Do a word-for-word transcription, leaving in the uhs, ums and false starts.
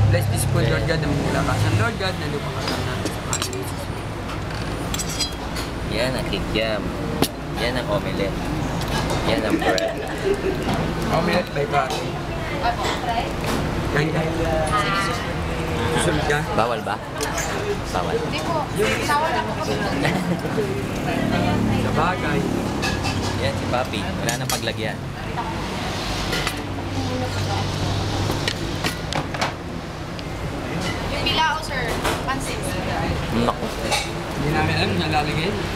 Bless this food, Lord God, na maglalakasan, Lord God, na lupakasan natin sa mga Jesus. Yan ang kikiam. Yan ang omelette. Yan ang bread. Omelette by Papi. Kain kain. Susunod ka? Bawal ba? Bawal. Hindi po. Bawal ako po. Sa bagay. Yan si Papi. Wala nang paglagyan. Yung bilao, sir. Pansit. Naku. Hindi namin alam na lalagay.